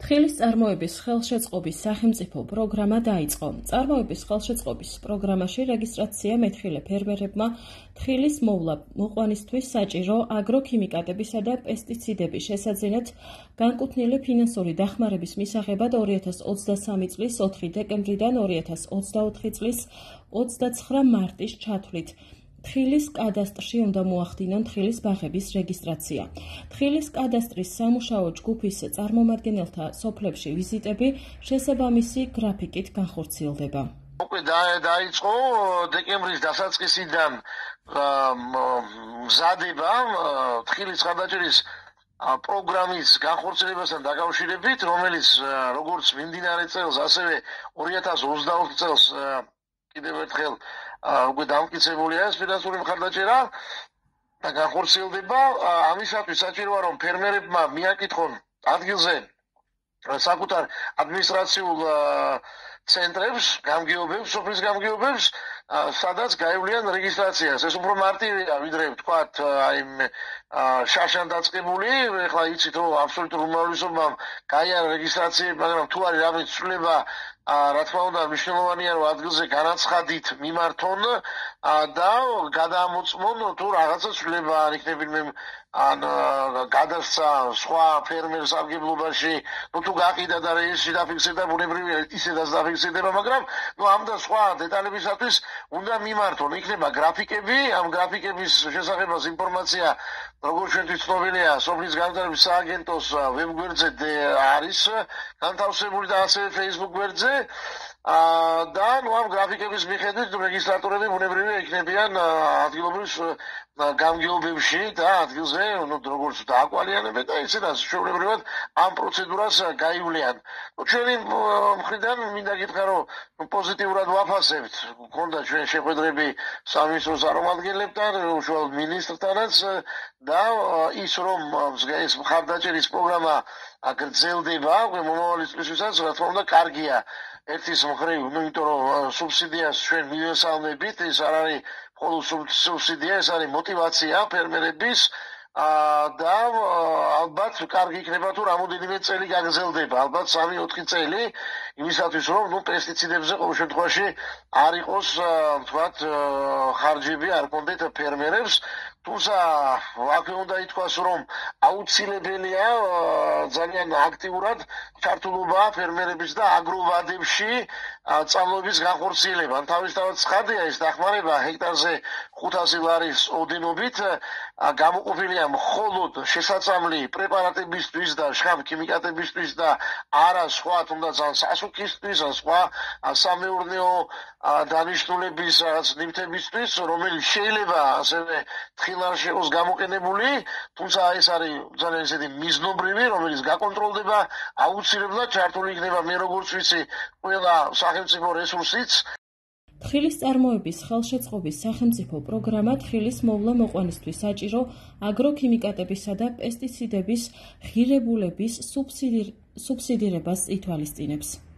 თხილის წარმოების ხელშეწყობის სახელმწიფო პროგრამა დაიწყო. წარმოების ხელშეწყობის პროგრამაში რეგისტრაცია მეთხილე ფერმერებმა თხილის მოვლა მოყვანისთვის საჭირო აგროქიმიკატებისა და პესტიციდების შესაძენად განკუთვნილი ფინანსური დახმარების მისაღებად 2023 წლის 4 დეკემბრიდან 2024 წლის 29 მარტის ჩათვლით თხილის კადასტრში უნდა მოახდინონ თხილის ბაღების რეგისტრაცია. თხილის კადასტრის სამუშაო ჯგუფის წარმომადგენელთა სოფლებში ვიზიტები შესაბამისი გრაფიკით განხორციელდება. უკვე დაიწყო დეკემბრის დასაწყისიდან მზადება თხილის ხარდაჭერის პროგრამის განხორციელებასთან დაკავშირებით, რომელიც როგორც მიმდინარე წელს, ასევე 2024 წელს კიდევ ერთხელ უკვე დამტკიცებულია ეს ფინანსური მხარდაჭერა და განხორციელდება. ამისათვის საჭიროა რომ ფერმერებმა მიაკითხონ ადგილზე საკუთარ ადმინისტრაციულ ცენტრებს, გამგეობებს, სოფლის გამგეობებს, სადაც გაივლიან რეგისტრაციას. ეს უფრო მარტივია, ვიდრე ვთქვათ, შაშან დაწყებული, ეხლა იცით რომ აბსოლუტურ უმრავლესობამ გაიარა რეგისტრაციები, მაგრამ თუ არის რამე ცვლილება, რა თქმა უნდა, მნიშვნელოვანია რომ ადგილზე განაცხადით მიმართონ და გადაამოწმონ თუ რაღაცა ცვლილება არ იქნებინმე ან გადასცა სხვა ფერმერს სარგებლობაში, თუ გაყიდა და რეესში დაფიქსირდა, ბუნებრივია ისედაც დაფიქსირდება, მაგრამ ამ და სხვა დეტალებისათვის უნდა მიმართონ. იქნება გრაფიკები, ამ გრაფიკების შესახებას ინფორმაცია როგორც ჩვენთვის ცნობილია, სოფლის განვითარების სააგენტოს ვებგვერდზე არის განთავსებული და ასევე Facebook გვერდზე. და ამ გრაფიკების მიხედვით რეგისტრატორები ბუნებრივია იქნებიან ადგილობრივ გამგეობებში და ადგილზე როგორც დააკვალიანებენ და ისედაც ჩვეულებრივად ამ პროცედურას გაივლიან. ჩვენი მხრიდან მინდა გითხრა რომ პოზიტიურად ვაფასებთ. გქონდა ჩვენ შეხვედრები სამინისტროს წარმომადგენლებთან, უშუალოდ მინისტრთანაც და ის რომ ეს მხარდაჭერის პროგრამა გრძელდება მომავალი წლისთვისაც, რა თქმა უნდა, კარგია. ერთის მხრივ, იმიტომ რომ სუბსიდიას ჩვენ მივესალმებით, ეს არ არის მხოლოდ სუბსიდია, ეს არის мотиваცია ფერმერების და ალბათ კარგი იქნება თუ რამოდენიმე წელი გაგრძელდება, ალბათ 3-4 წელი, იმისათვის რომ პესტიციდებზე ყოველ შემთხვევაში არ იყოს, ვთქვათ, ხარჯები არ კონდეთ ფერმერებს. თუმცა აქვე უნდა ითქვას, რომ აუცილებელია ძალიან აქტიურად ჩართულობა ფერმერების და აგროვადებში წამლების განხორციელება. თავისთავად ცხადია ეს დახმარება ჰექტარზე 500 ლარის ოდენობით გამოყოფილია მხოლოდ შესაწამლი პრეპარატებისთვის და შხამ ქიმიკატებისთვის და არა სხვა თუნდაც სასუქისთვის ან სხვა სამეურნეო დანიშნულების რაღაც ნივთებისთვის, რომელიც შეიძლება ასევე თხილ არ იყოს გამოყენებული, თუმცა ეს არის ძალიან ისეთი მიზნობრივი, რომელიც გაკონტროლდება, აუცილებლად ჩართული იქნება მე როგორც ვიცი ყველა სახელმწიფო რესურსიც. თხილის წარმოების ხელშეწყობის სახელმწიფო პროგრამა თხილის მოვლა მოყვანისთვის საჭირო აგროქიმიკატებისა და პესტიციდების ღირებულების სუბსიდირებას ითვალისწინებს.